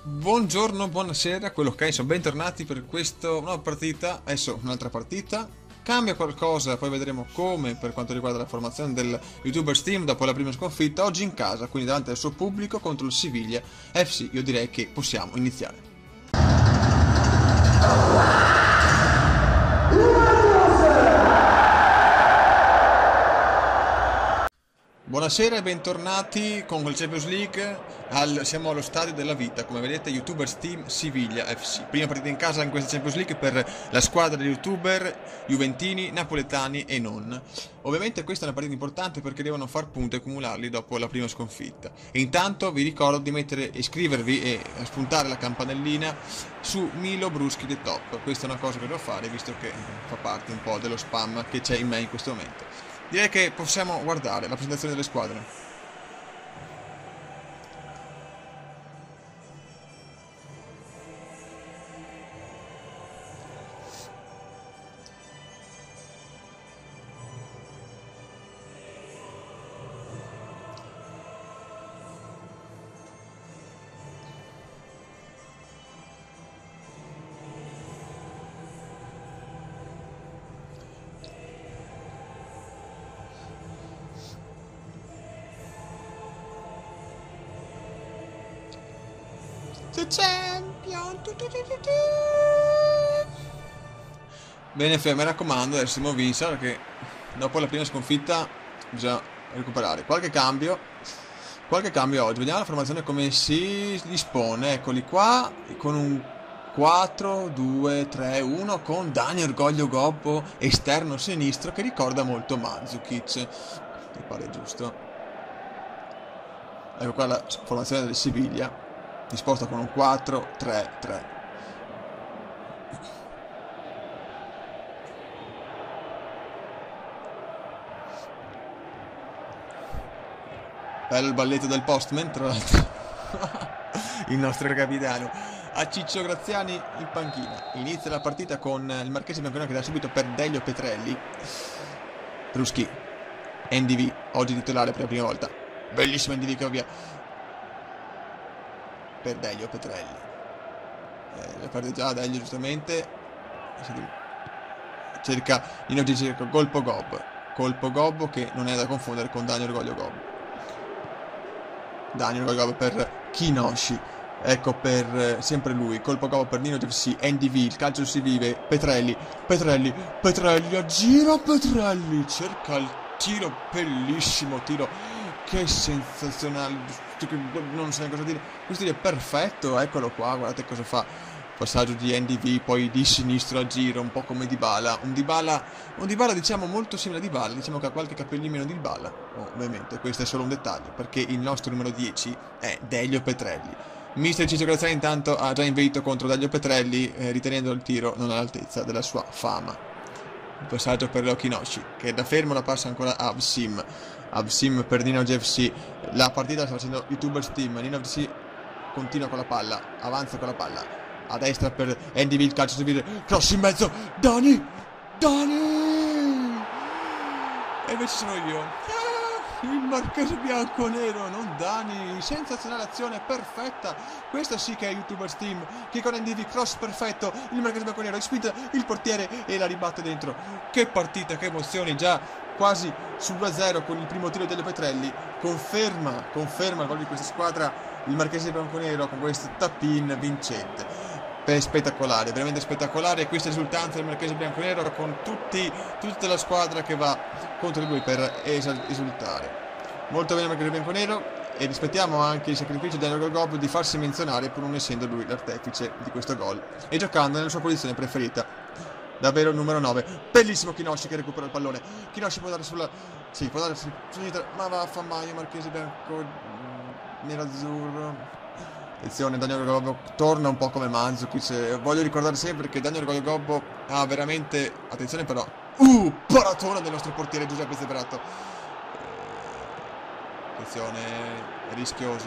Buongiorno, buonasera, quello che sono bentornati per questa nuova partita. Adesso un'altra partita. Cambia qualcosa, poi vedremo come per quanto riguarda la formazione del YouTuber Team dopo la prima sconfitta. Oggi in casa, quindi davanti al suo pubblico contro il Siviglia FC. Io direi che possiamo iniziare. Buonasera e bentornati con il Champions League. Siamo allo stadio della vita, come vedete, YouTubers Team Siviglia FC. Prima partita in casa in questa Champions League per la squadra di YouTuber juventini, napoletani e non. Ovviamente questa è una partita importante perché devono far punti e accumularli dopo la prima sconfitta. E intanto vi ricordo di iscrivervi e spuntare la campanellina su Milo Bruschi The Top. Questa è una cosa che devo fare visto che fa parte un po' dello spam che c'è in me in questo momento. Direi che possiamo guardare la presentazione delle squadre. The Champion. Bene, mi raccomando, adesso siamo vinti perché dopo la prima sconfitta bisogna recuperare qualche cambio oggi. Vediamo la formazione come si dispone. Eccoli qua con un 4-2-3-1 con Daniel Goglio Gobbo esterno sinistro che ricorda molto Mandzukic, mi pare giusto. Ecco qua la formazione del Siviglia disposta con un 4-3-3. Bello il balletto del postman, tra l'altro. Il nostro capitano. A Ciccio Graziani in panchina. Inizia la partita con il Marchese Bianconero che dà subito per Delio Petrelli. Bruschi. NDV, oggi titolare per la prima volta. Bellissimo NDV che va via per Delio Petrelli. La perde già Delio giustamente. Cerca Colpo Gobbo che non è da confondere con Daniel Goglio Gobbo. Daniel Goglio Gobbo per Kinoshi. Ecco per sempre lui. Colpo Gobbo per Nino FC. NDV, il calcio si vive. Petrelli a giro Petrelli. Cerca il tiro, bellissimo tiro. Che sensazionale. Non so cosa dire. Questo tiro è perfetto. Eccolo qua, guardate cosa fa. Passaggio di NDV, poi di sinistro a giro, un po' come Dybala. Un Dybala diciamo molto simile a Dybala, diciamo che ha qualche capelli meno di Dybala. Ovviamente questo è solo un dettaglio, perché il nostro numero 10 è Delio Petrelli. Mister Ciccio Graziani intanto ha già inveito contro Delio Petrelli, ritenendo il tiro non all'altezza della sua fama. Il passaggio per Leo Kinoshi, che da fermo la passa ancora a Absim per Nino GFC. La partita la sta facendo YouTubers Team. Nino GFC continua con la palla, avanza con la palla a destra per NDV, il calcio si vede, cross in mezzo, Dani e invece sono io, il Marchese Bianconero, non Dani. Sensazionale azione, perfetta. Questa sì che è YouTubers Team, che con NDV, cross perfetto, il Marchese Bianconero spinta il portiere e la ribatte dentro. Che partita, che emozioni, già quasi sul 2-0 con il primo tiro delle Petrelli. Conferma il gol di questa squadra il Marchese Bianconero con questo tap-in vincente. Spettacolare, veramente spettacolare questa esultanza del Marchese Bianconero con tutta la squadra che va contro di lui per esultare. Molto bene il Marchese Bianconero e rispettiamo anche il sacrificio di Daniel Gobbo di farsi menzionare pur non essendo lui l'artefice di questo gol e giocando nella sua posizione preferita. Davvero il numero 9. Bellissimo Kinoshi che recupera il pallone. Kinoshi può dare sulla... Sì, può dare sulla sinistra, ma va a Famaio, Marchese Bianco nerazzurro. Attenzione, Daniel Gobbo torna un po' come Mandzukic. Voglio ricordare sempre che Daniel Gobbo ha veramente... Attenzione però. Paratona del nostro portiere Giuseppe Zeberato. Attenzione, è rischioso.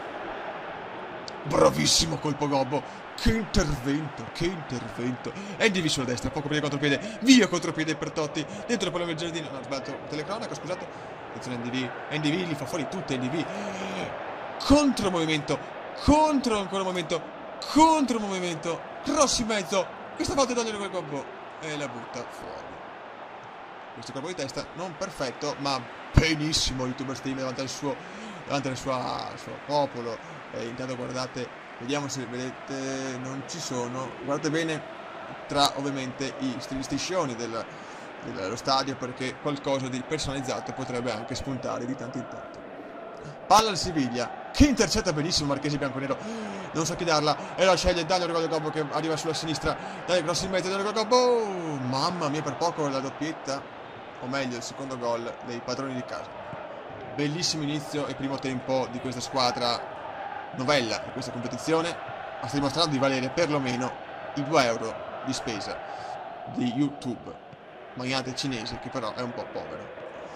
Bravissimo colpo Gobbo. Che intervento. NDV sulla destra, poco piede contropiede. Via contropiede per Totti. Dentro il pallone del giardino. No, ho sbagliato telecronaca, scusate. Attenzione NDV. NDV li fa fuori tutti NDV. Contromovimento contro ancora un movimento, contro un movimento, cross in mezzo, questa volta Daniel quel colpo e la butta fuori. Questo colpo di testa non perfetto, ma benissimo YouTuber Steam davanti al suo popolo. E intanto guardate, vediamo se vedete, non ci sono, guardate bene tra ovviamente gli striscioni dello stadio, perché qualcosa di personalizzato potrebbe anche spuntare di tanto in tanto. Palla al Siviglia, che intercetta benissimo Marchesi bianconero, non sa chi darla e la sceglie Daniel Gobbo che arriva sulla sinistra, Daniel cross in mezzo, Daniel Gobbo, mamma mia, per poco la doppietta, o meglio il secondo gol dei padroni di casa. Bellissimo inizio e primo tempo di questa squadra novella di questa competizione, sta dimostrando di valere perlomeno i 2 euro di spesa di YouTube, magnate cinese che però è un po' povero.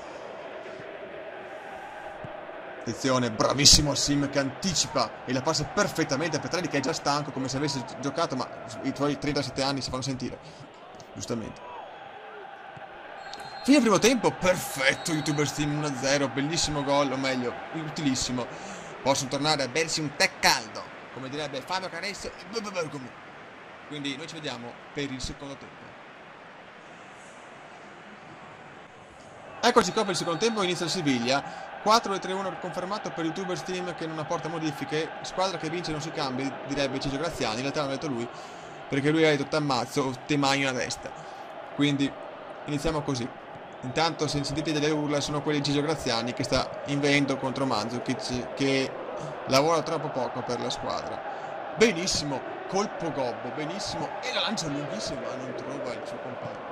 Attenzione, bravissimo Sim che anticipa e la passa perfettamente a Petrelli che è già stanco, come se avesse giocato, ma i tuoi 37 anni si fanno sentire, giustamente. Fine primo tempo, perfetto YouTuber Steam 1-0, bellissimo gol, o meglio, utilissimo. Possono tornare a bersi un tè caldo, come direbbe Fabio Caresso. Quindi noi ci vediamo per il secondo tempo. Eccoci qua per il secondo tempo, inizia il Siviglia. 4-3-1 confermato per YouTuber Steam che non apporta modifiche. Squadra che vince non si cambia, direbbe Ciccio Graziani. In realtà l'ha detto lui, perché lui ha detto t'ammazzo o te magno la testa. Quindi iniziamo così. Intanto se sentite delle urla sono quelli di Ciccio Graziani che sta inveendo contro Mandzukic che lavora troppo poco per la squadra. Benissimo, colpo gobbo, benissimo, e la lancia lunghissima ma non trova il suo compagno.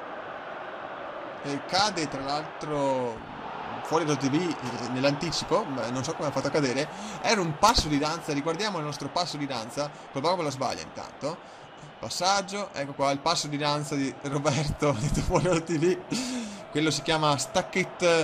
E cade tra l'altro fuori da TV nell'anticipo, non so come ha fatto a cadere. Era un passo di danza, riguardiamo il nostro passo di danza, poi proprio la sbaglia intanto. Passaggio, ecco qua il passo di danza di Roberto detto fuori dal TV. Quello si chiama Stacket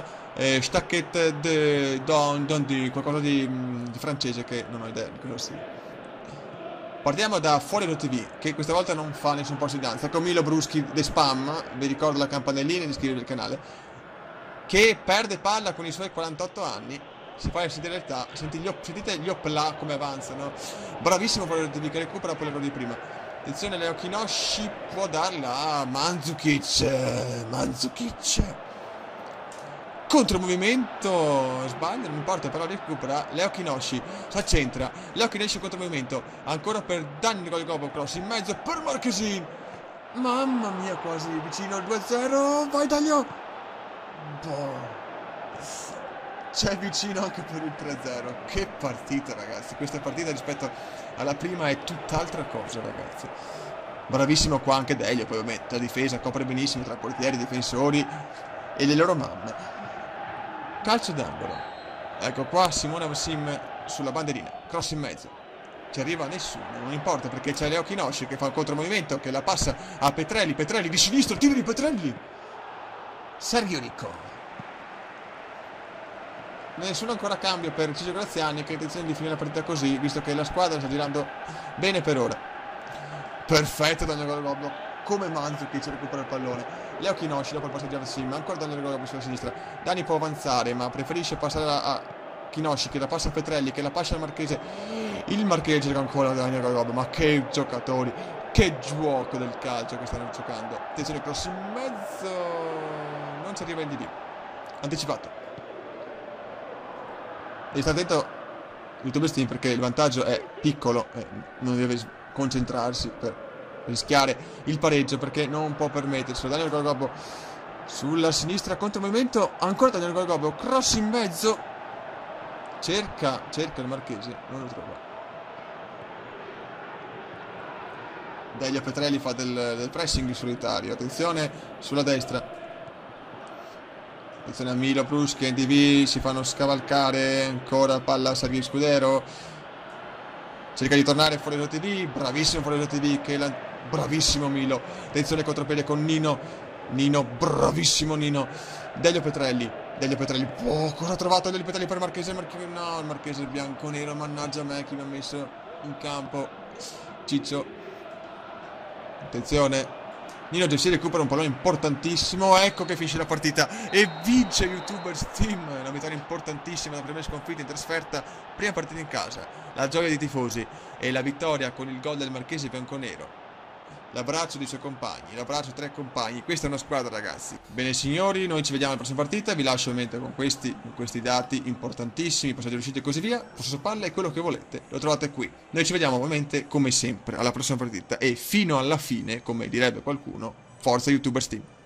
de Don, qualcosa di francese che non ho idea di cosa sia. Partiamo da fuori dal TV, che questa volta non fa nessun passo di danza. Ecco Milo Bruschi de Spam, vi ricordo la campanellina di iscrivervi al canale, che perde palla con i suoi 48 anni. Si fa sentire l'età, sentite gli opla come avanzano. Bravissimo fuori dal TV che recupera poi l'errore di prima. Attenzione, Leo Kinoshi può darla a Mandzukic. Contromovimento, sbaglia, non importa, però recupera. Leo Kinoshi si accentra. Leo Kinoshi contromovimento. Ancora per Daniel Gobbo, cross in mezzo per Marchesin. Mamma mia, quasi vicino al 2-0. Vai Daglio. Boh. C'è vicino anche per il 3-0. Che partita, ragazzi. Questa partita rispetto alla prima è tutt'altra cosa, ragazzi. Bravissimo qua anche Deglio. Poi ovviamente la difesa copre benissimo tra portieri, difensori e le loro mamme. Calcio d'angolo. Ecco qua Simone Sim sulla banderina. Cross in mezzo. Ci arriva nessuno. Non importa perché c'è Leo Kinoshi che fa il contromovimento, che la passa a Petrelli. Petrelli di sinistra. Il tiro di Petrelli. Sergio Rico. Nessuno ancora cambio per Ciccio Graziani che ha intenzione di finire la partita così, visto che la squadra sta girando bene per ora. Perfetto Daniel Gobbo, come Mandzukic recupera il pallone. Leo Kinoshi dopo il passaggio a Sim, ancora Daniel Gobbo sulla sinistra. Dani può avanzare ma preferisce passare a Kinoshi che la passa a Petrelli, che la passa al Marchese. Il Marchese gioca ancora Daniel Gobbo, ma che giocatori, che gioco del calcio che stanno giocando. Attenzione, cross in mezzo, non ci arriva in DD. Anticipato. Devi stare attento YouTube Steam perché il vantaggio è piccolo e non deve concentrarsi per rischiare il pareggio perché non può permetterselo. Daniel Gobbo sulla sinistra contromovimento, ancora Daniel Gobbo, cross in mezzo, cerca il Marchese, non lo trova. Deglio Petrelli fa del pressing solitario. Attenzione sulla destra. Attenzione a Milo Bruschi e NDV si fanno scavalcare. Ancora palla a Sergio Scudero. Cerca di tornare fuori da TV. Bravissimo fuori da TV. Bravissimo Milo. Attenzione contropiede con Nino. Bravissimo Nino. Deglio Petrelli. Oh, cosa ha trovato Deglio Petrelli per Marchese? No, il Marchese bianco-nero. Mannaggia me, chi mi ha messo in campo. Ciccio. Attenzione. Nino Gessi recupera un pallone importantissimo, ecco che finisce la partita e vince YouTubers Team, una vittoria importantissima, la prima sconfitta in trasferta, prima partita in casa, la gioia dei tifosi e la vittoria con il gol del Marchese bianconero. L'abbraccio dei suoi compagni, l'abbraccio ai 3 compagni, questa è una squadra ragazzi. Bene signori, noi ci vediamo alla prossima partita, vi lascio ovviamente con questi dati importantissimi, passaggi riusciti e così via, possesso palla e quello che volete, lo trovate qui. Noi ci vediamo ovviamente come sempre alla prossima partita e fino alla fine, come direbbe qualcuno, forza YouTubers Team.